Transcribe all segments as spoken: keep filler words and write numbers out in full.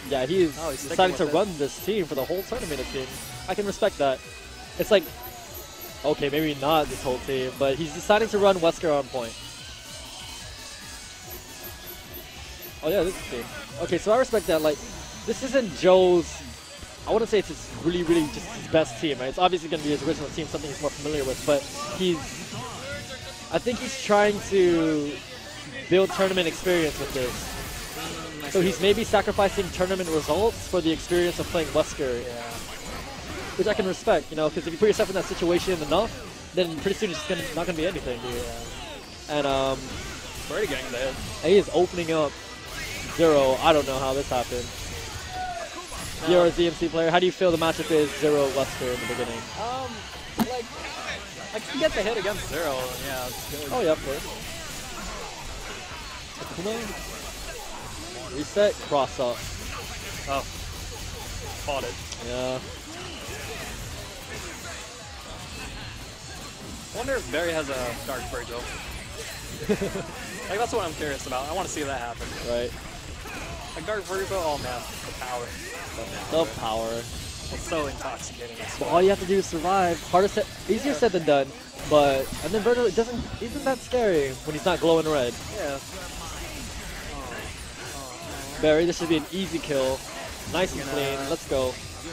Yeah, he is Oh, he's deciding to sticking with run this team for the whole tournament, it seems. I can respect that. It's like, okay, maybe not this whole team, but he's deciding to run Wesker on point. Oh yeah, this is the team. Okay, so I respect that. Like, this isn't Joe's, I wouldn't say it's his really, really just his best team, right? It's obviously going to be his original team, something he's more familiar with, but he's, I think he's trying to build tournament experience with this. So he's maybe sacrificing tournament results for the experience of playing Wesker, Yeah. which I can respect, you know, because if you put yourself in that situation enough, then pretty soon it's just gonna, not going to be anything. Yeah. And um, Already getting the hit. he is opening up Zero. I don't know how this happened. You're a Z M C player. How do you feel the matchup is Zero Wesker in the beginning? Um, like, I can get the hit against Zero. Yeah, it's good. Oh yeah, of course. Akuma. Reset. Cross up. Oh. Fought it. Yeah. I wonder if Barry has a Dark Virgil. Like, that's what I'm curious about. I want to see that happen. Right. Like, Dark Virgil, oh man, the power. The power. It's so intoxicating. But all you have to do is survive. Harder said, easier said than done. But and then Virgil doesn't isn't that scary when he's not glowing red. Yeah. Barry, this should be an easy kill. Nice and clean. Let's go.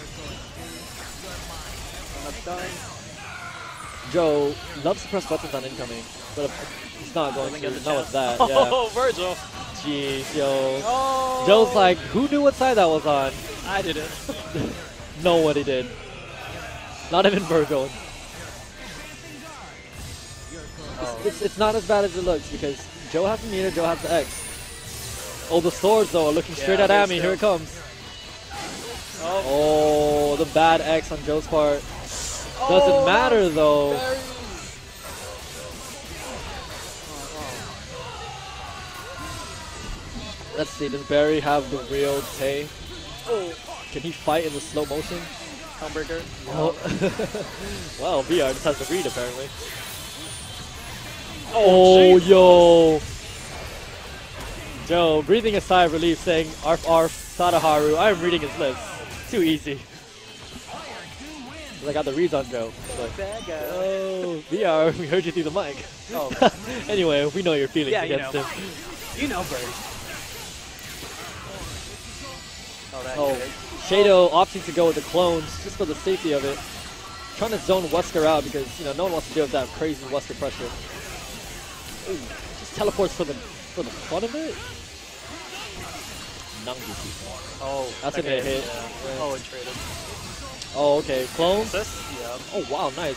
That's done. Joe loves to press buttons on incoming, but he's not going to. Not with that. Yeah. Oh, Virgil. Jeez, yo. Oh. Joe's like, who knew what side that was on? I didn't. Nobody did. Not even Virgil. Oh. It's, it's not as bad as it looks because Joe has the meter, Joe has the X. Oh, the swords though are looking straight Yeah, at they're Ami. Here it still- comes. Oh. Oh, the bad X on Joe's part. Doesn't Oh, matter though. Barry. Let's see, does Barry have the real Tay? Oh. Can he fight in the slow motion? Humbreaker. Oh. Well, V R just has to read apparently. Oh, jeez. yo. Joe, breathing a sigh of relief, saying, Arf Arf, Sadaharu, I'm reading his lips. Too easy. I got the reads on Joe. Like, Bad guy. oh, V R, we heard you through the mic. Oh. Anyway, we know your feelings Yeah, you against know. him. You know, Barry. Oh, that Oh, hit. Shado opting to go with the clones just for the safety of it. Trying to zone Wesker out because, you know, no one wants to deal with that crazy Wesker pressure. Ooh, just teleports for the for the fun of it. Nanguki. Oh, That's that gonna hit. hit. Yeah. Yeah. Oh, it traded. Oh, okay. Clones? Assist? Yeah. Oh, wow, nice.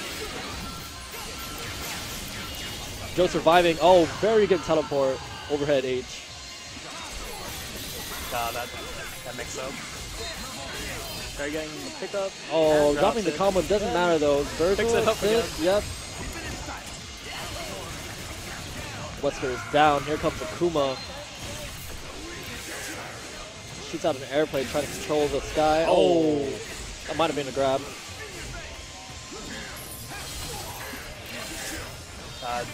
Joe surviving. Oh, very good teleport. Overhead H. God, that, that mix up. Barry getting the pickup. Oh, and dropping the drops it. combo doesn't matter though. Virgil, Picks it up assist, yep. Wesker is down. Here comes Akuma. Shoots out an airplane trying to control the sky. Oh, that might have been a grab. God.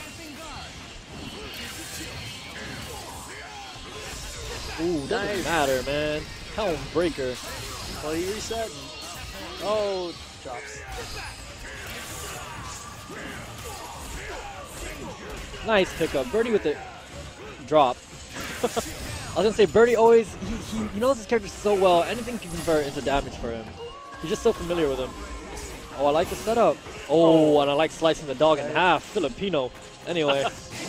Ooh, doesn't Nice. matter, man. Helm breaker. Well, he reset. And, oh, drops. Nice pickup. Birdie with the drop. I was gonna say Birdie always he, he he knows his character so well. Anything can convert into damage for him. He's just so familiar with him. Oh, I like the setup. Oh, and I like slicing the dog in half. Filipino. Anyway.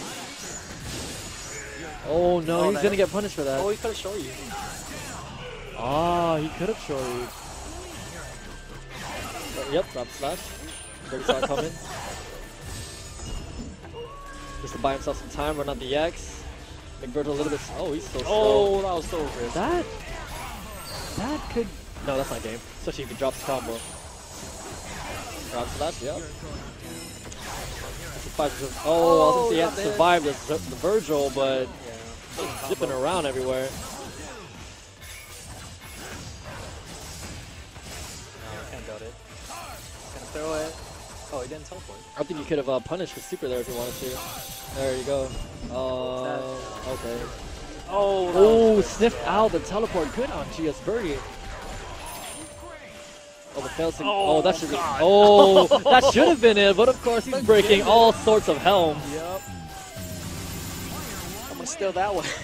Oh no, Oh, he's that- gonna get punished for that. Oh, he could have shown you. Ah, he could have shorted. But, yep, drop slash. Birdie saw it coming. Just to buy himself some time, run out the X. Make Virgil a little bit. Oh, he's so slow. Oh, that was so good. That that could no, that's not game. Especially if he drops the combo. Drop slash, yeah. Five, oh, I was gonna say he had to survive the, the Virgil, but Yeah. zipping around everywhere. No, can't got it. Gonna throw it. Oh, he didn't teleport. I think you could have uh, punished with super there if you wanted to. There you go. Uh, okay. Oh, that Oh, was sniffed yeah. out the teleport. Good on G S Birdie. Oh, the fail sync. Oh, Oh, that should. God. Oh, that should have been it. But of course, he's breaking all sorts of helms. Yep. I'm gonna steal that one.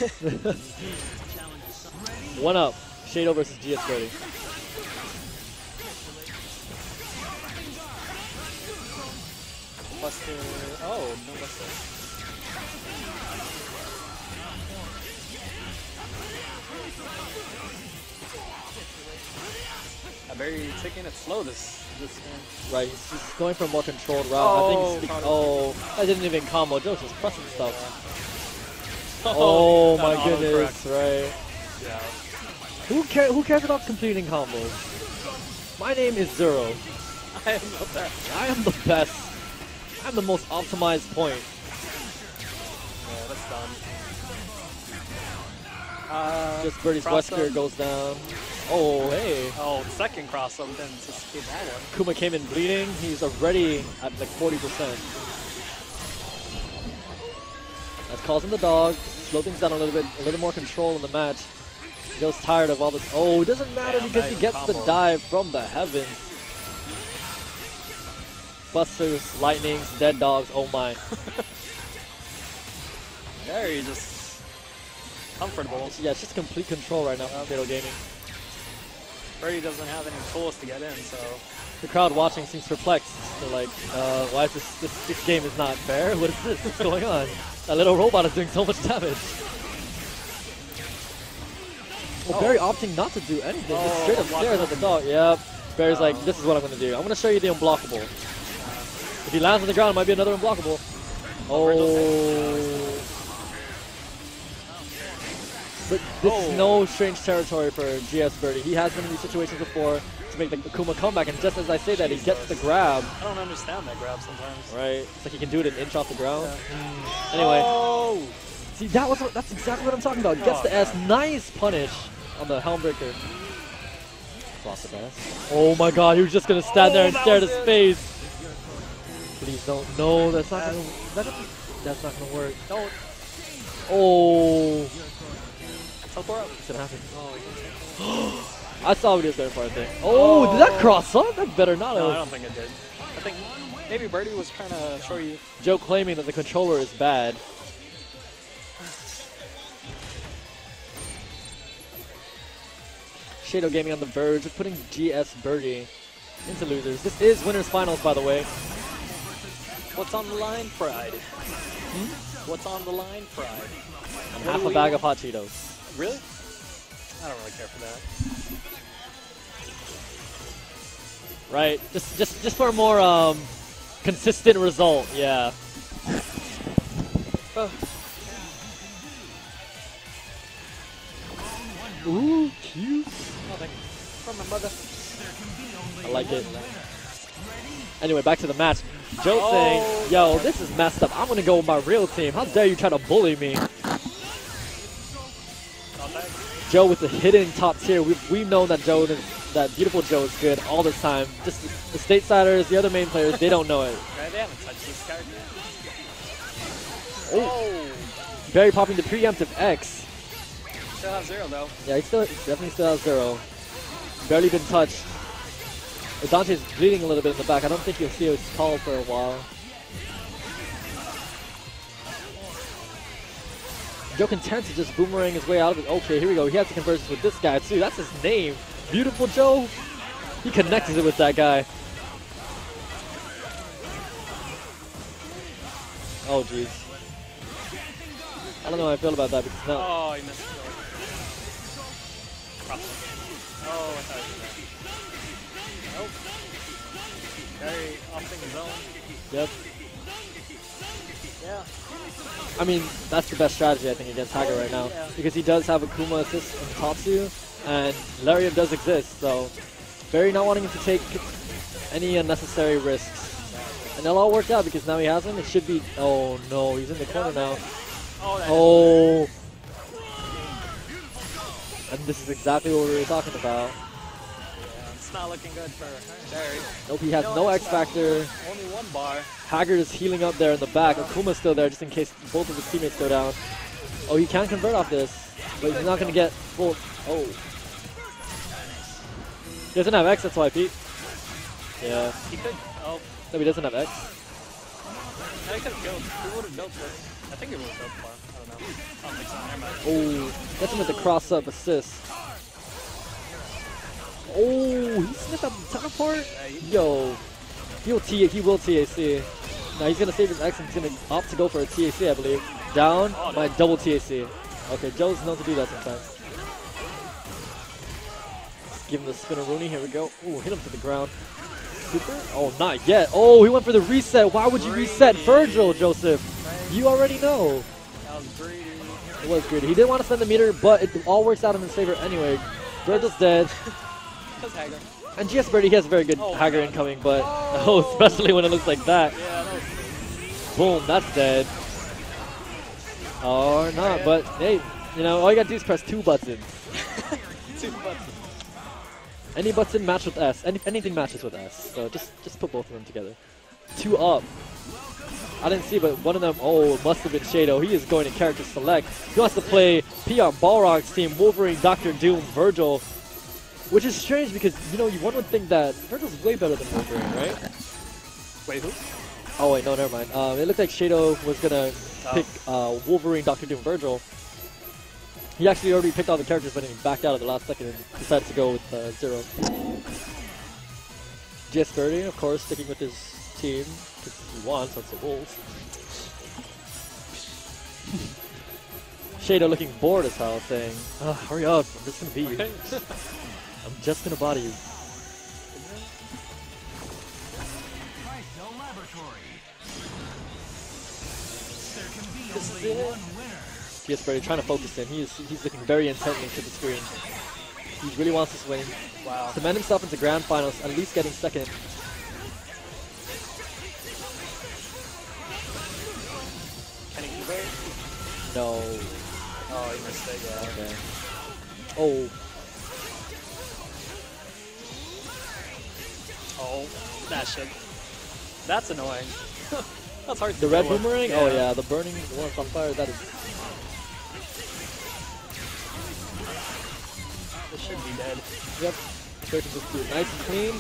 One up. Shado versus G S Birdie. Buster. Oh, no Buster. I'm very taking it slow this this game. Right, he's just going for a more controlled route. Oh, I think. He's, combo. oh, I didn't even combo. Joe's just pressing stuff. Yeah. Oh, Not my autocorrect. goodness! Right. Yeah. Who cares? Who cares about completing combos? My name is Zero. I am not that. I am the best. I'm the most optimized point. Yeah, that's done. Uh, Just Birdie's cross Wesker up. goes down. Oh, hey. Oh, second cross up, then just skip that one. Kuma came in bleeding. He's already at like forty percent. That calls him the dog. Slow things down a little bit. A little more control in the match. Joe's tired of all this. Oh, it doesn't matter Damn, because that he is gets the combo. dive from the heavens. Busters, lightnings, dead dogs. Oh my. Very just comfortable. Yeah, it's just complete control right now from Shado Gaming. Birdie doesn't have any tools to get in, so The crowd watching seems perplexed. They're like, uh, why is this, this, this game is not fair? What is this? What's going on? That little robot is doing so much damage. Well, Oh. Barry opting not to do anything. Just Oh, straight up block stares at the dog. Yep. Barry's Oh. like, this is what I'm going to do. I'm going to show you the unblockable. If he lands on the ground, it might be another unblockable. Oh. But this is Oh. no strange territory for G S Birdie. He has been in these situations before to make the Akuma comeback, and just as I say that, he gets the grab. I don't understand that grab sometimes. Right? It's like he can do it an inch off the ground. Anyway, Oh! see, that was what, that's exactly what I'm talking about. Gets Oh, the S. Nice punish on the Helm Breaker. Lost the best. Oh my god, he was just going to stand Oh, there and that stare at was his it. face. Please don't. No, that's not going to that, That's not going to work. Don't. Oh. Teleport up. What's going to happen? Oh, he can I saw what he was going for, I think. Oh, did that cross up? That better not No, I have. don't think it did. I think maybe Birdie was trying to show you. Joe claiming that the controller is bad. Shado Gaming on the verge of putting G S Birdie into losers. This is winners finals, by the way. What's on the line? Pride. Hmm? What's on the line? Pride. And What half do a we- bag of hot Cheetos. Really? I don't really care for that. Right? Just just just for a more um consistent result, yeah. Oh. Ooh, cute. Nothing. From my mother. I like it. Anyway, back to the match. Joe Oh, saying, yo, this is messed up. I'm gonna go with my real team. How dare you try to bully me? Not that. Joe with the hidden top tier. We've, we've known that Joe, is, that beautiful Joe is good all the time. Just the Statesiders, the other main players, they don't know it. Right, they haven't touched this character. Oh. Oh. Barry popping the preemptive X. Still have zero though. Yeah, he still he definitely still has zero. Barely been touched. Dante's bleeding a little bit in the back. I don't think you'll see his call for a while. Joe content to just boomerang his way out of it. Okay, here we go. He has to converse with this guy too. That's his name. Beautiful Joe. He connected it with that guy. Oh, jeez. I don't know how I feel about that because now. Oh, he missed it. Cross. Oh, I thought he did that. Nope. Very opting his own. Yep. Yeah. I mean, that's the best strategy, I think, against Hager right now. Yeah. Because he does have Akuma assist on Tatsu, and Larium does exist, so Barry not wanting him to take any unnecessary risks. And it'll all work out because now he has him. It should be... Oh, no, he's in the corner now. Oh, that Oh! And this is exactly what we were talking about. yeah, it's not looking good for Barry. Nope, he has No no X X Factor. Only one bar. Haggard is healing up there in the back. Akuma's still there just in case both of his teammates go down. Oh, he can convert off this. But he's not gonna get full. Oh. He doesn't have X, that's why, Pete. Yeah. He could. Oh, No, he doesn't have X. I could have built. He would have built for. I think he would have built for. I don't know. I don't think so. Never mind. Oh, gets him with the cross up assist. Oh, he sniffed up the teleport? Yeah, he- Yo. He'll T he will T A C. Now he's gonna save his X and he's gonna opt to go for a T A C, I believe. Down, Oh, my no. double T A C. Okay, Joe's known to do that sometimes. Let's give him the spinner Rooney, here we go. Ooh, hit him to the ground. Super? Oh, not yet. Oh, he went for the reset. Why would you reset Virgil, Joseph? You already know. That was greedy. It was greedy. He didn't want to spend the meter, but it all works out in his favor anyway. Virgil's dead. That's Hager. And G S Birdie, he has a very good Oh, Hager God. incoming, but Oh. oh, especially when it looks like that. Yeah, that was Boom, that's dead. Or not, Yeah. but hey, you know, all you gotta do is press two buttons. two buttons. Any button match with S. Any, anything matches with S. So just just put both of them together. Two up. I didn't see, but one of them, oh, it must have been Shado. He is going to character select. He wants to play P on Balrog's team, Wolverine, Doctor Doom, Virgil. Which is strange because, you know, you one would think that Virgil's way better than Wolverine, right? Wait, who? Oh wait, no, never mind. Um, it looked like Shado was gonna Oh. pick uh, Wolverine, Doctor Doom, Virgil. He actually already picked all the characters, but he backed out at the last second and decided to go with uh, Zero. G S thirty, of course, sticking with his team because he wants. That's the Wolves. Shado looking bored as hell, saying, "Ah, "Hurry up! I'm just gonna beat you. Okay. I'm just gonna body you." This is it. G S Birdie trying to focus him. He is, he's looking very intently to the screen. He really wants this win. Wow. Cement himself into grand finals, at least getting second. Can he convert? No. Oh, he missed it, yeah. Okay. Oh, Oh, that shit. That's annoying. That's hard to the red deal with. boomerang? Oh yeah, the burning, the one that's on fire, that is... This should be dead. Yep. Straight to just do it nice and clean.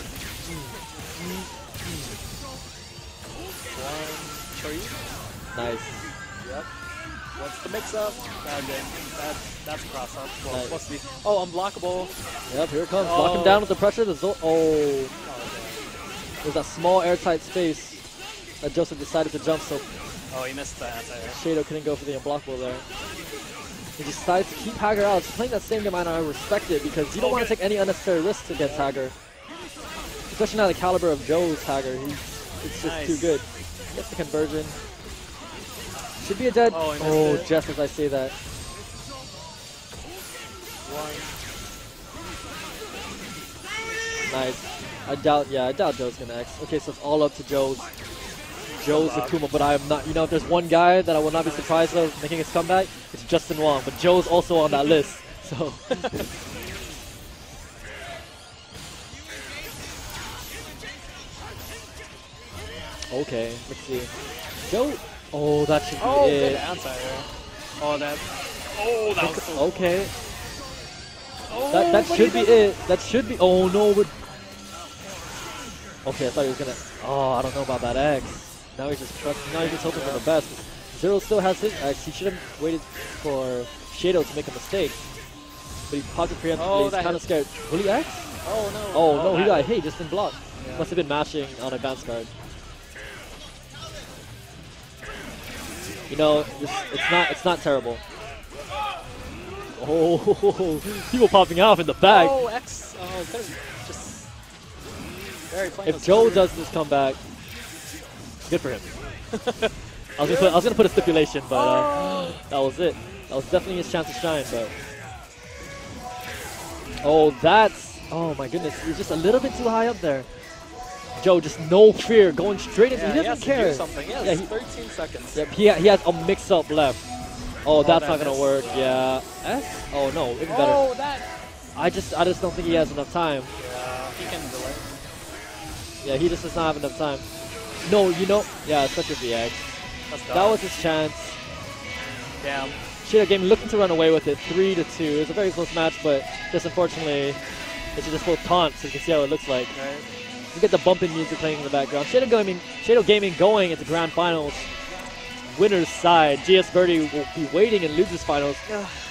One, three. Nice. Yep. What's the mix-up? Okay. That, that's a cross-up. Well, Nice. supposed to be. Oh, unblockable. Yep, here it comes. Lock him Oh. down with the pressure. The Zol- oh, Oh, there's that small airtight space that Joseph decided to jump, so okay. Oh, he missed that. Uh, Shado couldn't go for the unblockable there. He decided to keep Hager out. He's playing that same game, and I respect it because you don't want to take any unnecessary risks against Hager. Especially not the caliber of Joe's Hager. He's, it's just Nice. too good. Gets the conversion. Should be a dead. Oh, he missed Oh, it. just as I say that. one. Nice. I doubt, yeah, I doubt Joe's gonna X. Okay, so it's all up to Joe's. Joe's Comeback. Akuma, but I am not, you know, if there's one guy that I will not be surprised of making his comeback, it's Justin Wong, but Joe's also on that list, so. Okay, let's see. Joe, oh, that should be Oh, good it. answer. Oh, that. Oh, that was so. Okay, Oh, that, that but should he be doesn't- it. That should be, oh no, but. Okay, I thought he was gonna, oh, I don't know about that X. Now he's just trusting, now he's just hoping for the best. Zero still has his X, he should have waited for Shado to make a mistake. But he pocket preemptively, Oh, he's that kind of hit. scared. Will he X? Oh, no. Oh, no, he that got hit. hit, he just didn't block. Yeah. Must have been mashing on advanced guard. You know, this, it's not it's not terrible. Oh, people popping off in the back. Oh, X. Oh, could have just. Very plain. If Joe does this comeback, good for him. I was gonna put I was gonna put a stipulation, but uh, that was it. That was definitely his chance to shine. But oh, that's oh my goodness, he's just a little bit too high up there. Joe, just no fear, going straight into. Yeah, he he has doesn't to do care. something. He has Yeah, he- thirteen seconds. Yep, he, he has a mix-up left. Oh, that's that not gonna missed. work. Yeah. S? Oh no, even better. Oh, that. I just I just don't think he has enough time. Yeah, he can delay. Yeah, he just does not have enough time. No, you know, yeah, it's such a V X. That's That dumb. was his chance. Damn. Shadow Gaming looking to run away with it, three to two. It was a very close match, but just unfortunately, it's just both taunts. So you can see how it looks like. Right. You get the bumping music playing in the background. Shadow Gaming, Shadow Gaming going into grand finals. Winner's side. G S Birdie will be waiting in losers finals. Ugh.